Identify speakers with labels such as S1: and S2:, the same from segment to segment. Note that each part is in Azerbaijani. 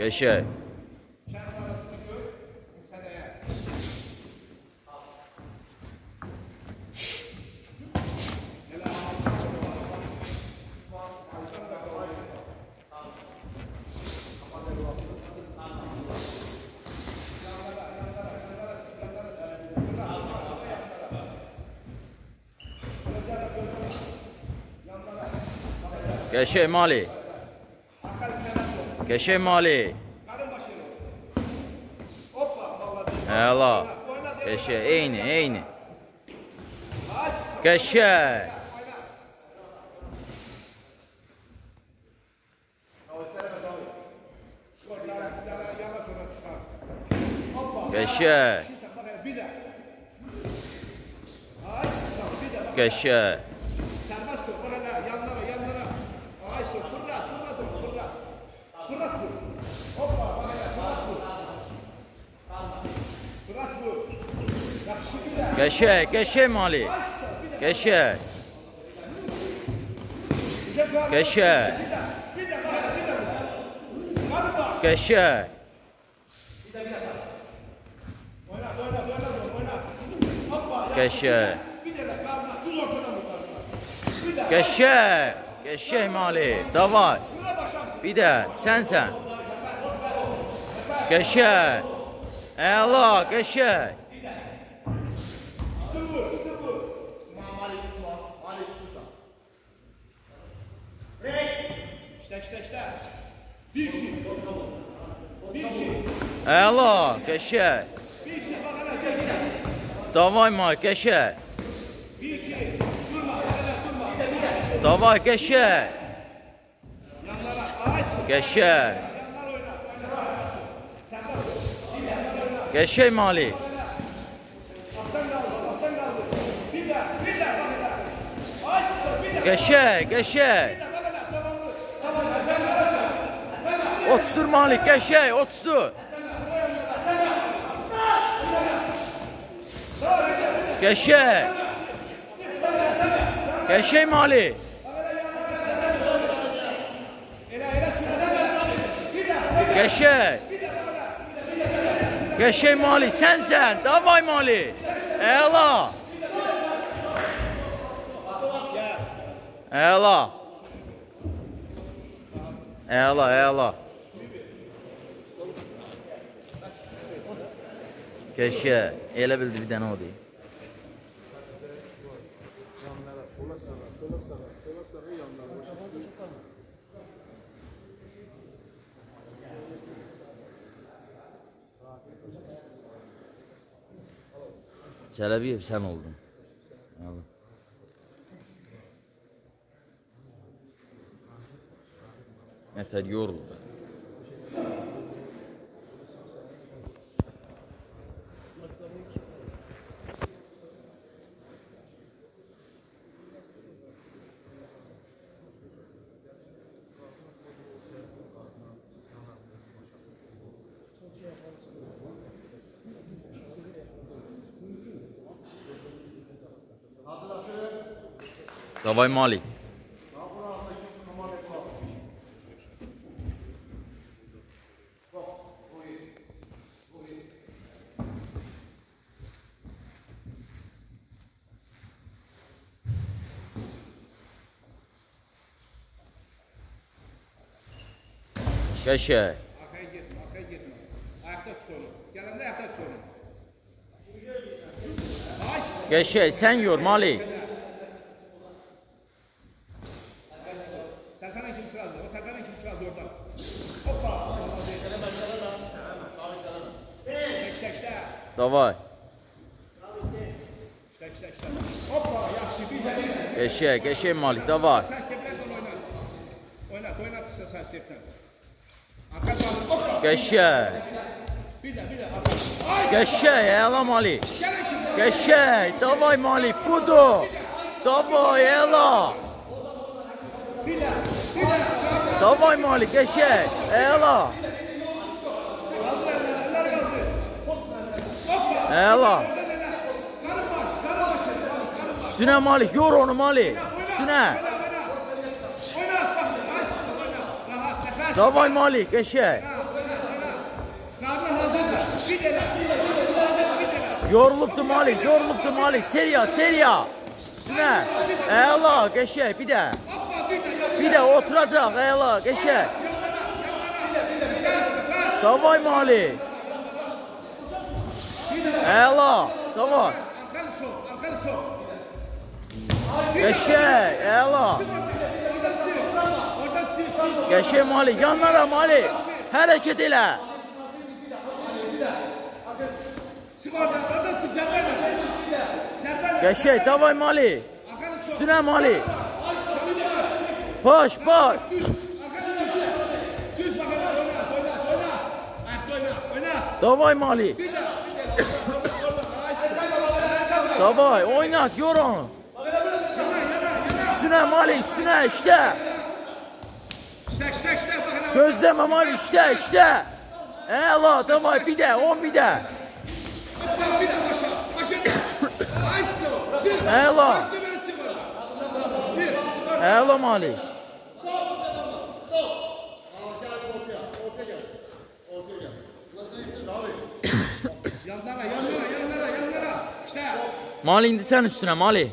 S1: Geçək. Geçək Mali. Geçək Mali. Əla. Geçək, eyni. Geçək. Geçək. Geçək. Geçək Mali. Geçək. Geçək. Geçək. Geçək. Geçək. Geçək Mali. Davay. Bir də sənsən. Geçək. Əla, geçək. Əla, geçək. Davay Mali, geçək. Davay, geçək. Geçək. Geçək Mali. Geçək. Otustur Mali, geçək, otustur. Geçək. Geçək Mali. Geçək. Geçək Mali, sənsən. Davay Mali. Əla. Əla. Geçək. Elə bildi bir dənə o deyil. Çələbiyev sən oldun. Nətər yoruldu. Davay Mali. Geçək.
S2: Arkaya getmə. Ayaqda tut onu. Gələndə ayaqda tut onu.
S1: Geçək, sən yor Mali.
S2: Tərpənən kim sıradır? O tərpənən kim sıradır oradan? Hoppa. Çək.
S1: Davay.
S2: Çək. Hoppa, yaxşı bir də.
S1: Geçək Mali, davay.
S2: Sən seplərdən oynat qısa sən sepdən. Arka qalır, hoppa.
S1: Geçək.
S2: Bir də.
S1: Geçək, əla Mali. Geçək, davay Mali, budur. Davay, əla.
S2: Bir də.
S1: Davay Mali, geçək, əla. Əla. Üstünə Mali, yor onu Mali. Üstünə. Davay Mali, geçək. Yorulubdu Malik, yorulubdu Malik. Seriya, seriya. Üstünə. Əla, qəşək, bir də. Bir də oturacaq, əla, qəşək. Davay Malik. Əla, davay. Qəşək, əla. Qəşək Malik, yanlara Malik. Hərəkət elə. Qəşək, davay Malik. Üstünə Malik. Baş, baş. Davay Malik. Davay, oynat, yor onu. Üstünə Malik, üstünə, işlə. Gözləmə Malik, işlə, işlə. Əla, davay, bir də, 10 bir də. Əla. Əla Malik. Malik, indi sən üstünə, Malik.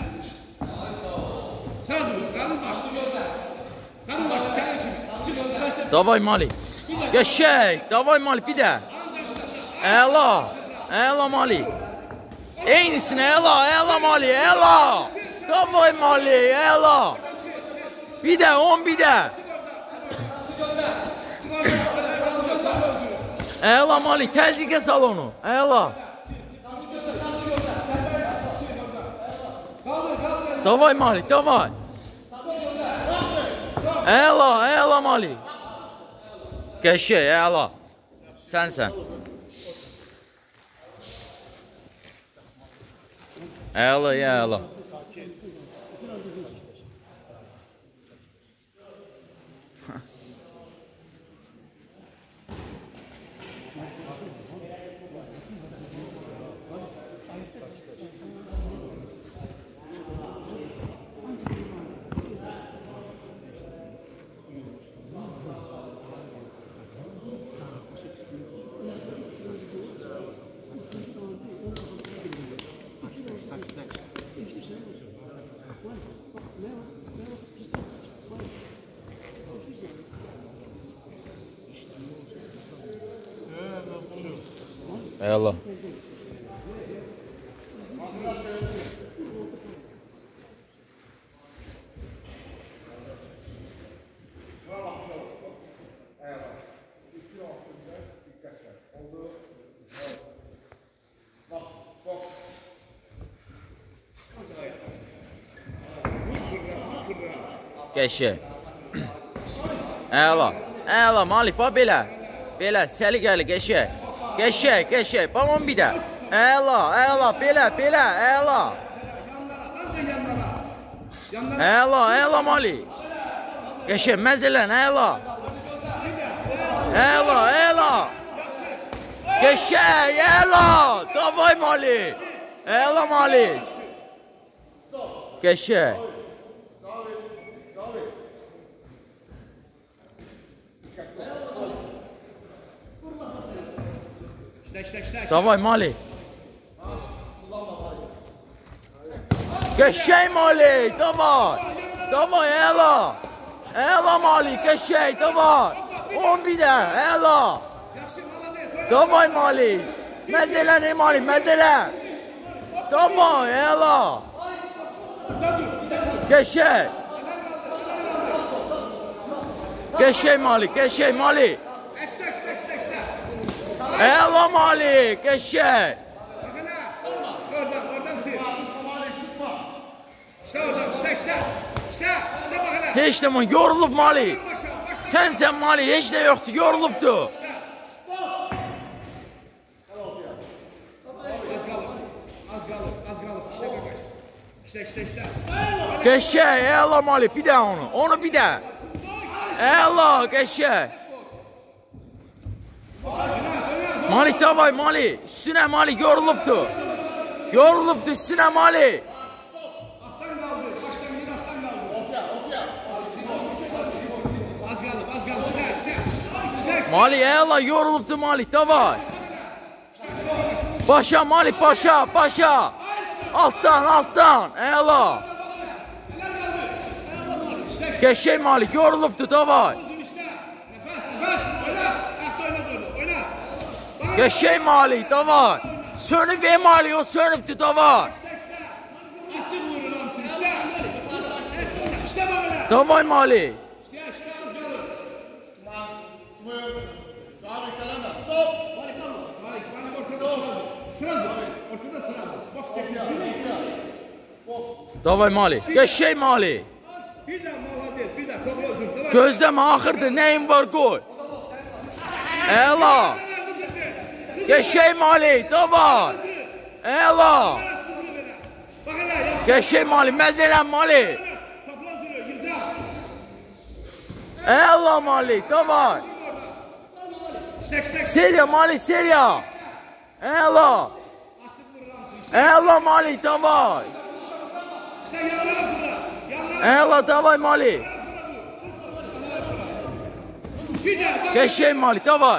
S1: Davay Malik. Qəşək, davay Malik, bir də. Əla, əla Malik. Eynisinə, əla, əla Malik, əla. Davay Malik, əla. Bir də, 10 bir də. Əla Malik, təzyiqə sal onu, əla. Davay Malik, davay. Əla, əla Malik. Qəşək, əla. Sənsən. Əla, əla. Əla. Qəşək. Əla. Əla Malik, bax belə. Belə, səliqəli, qəşək. Qəşək, qəşək, bax 10 bir də. Əla, əla, belə, belə, əla. Əla, əla Malik. Qəşək, məzələn, əla. Əla, əla. Qəşək, əla. Davay Malik. Əla Malik. Qəşək. Davay Malik. Qəşək Malik, davay. Davay, əla. Əla Malik, qəşək, davay. 10 bir də, əla. Davay Malik. Məzələn Malik, məzələn. Davay, əla. Qəşək. Qəşək Malik, qəşək Malik. Əla Malik, qəşək. Heç də mən, yorulub Malik. Sənsən Malik, heç də yoxdur, yorulubdur. Qəşək, əla Malik, bir də onu bir də. Əla, qəşək. Malik, davay Malik, üstünə Malik, yorulubdur. Yorulubdur, üstünə Malik. Malik, əla, yorulubdur Malik, davay. Başa Malik, başa. Alttan. Əla. Qəşəng Malik, yorulubdu, davay. Qəşəng Malik, davay. Sönüb Malik, o sönübdü, davay. Davay Malik. Davay Malik, qəşəng Malik.
S2: Bir də malades, bir də topla özür.
S1: Gözləmə, axırdır, nəyin var, qoy. Əla. Qəşəng Malik, davay. Əla. Qəşəng Malik, məzələn Malik. Əla Malik, davay. Seriya Malik, seriya. Əla. Əla Malik, davay. Əla, davay Malik. Qəşəng Malik, davay.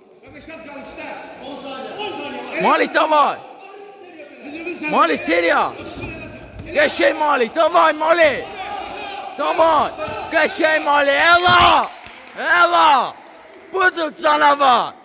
S1: Malik, davay. Malik, seriya. Qəşəng Malik, davay Malik. Davay. Qəşəng Malik, əla. Budur canavar.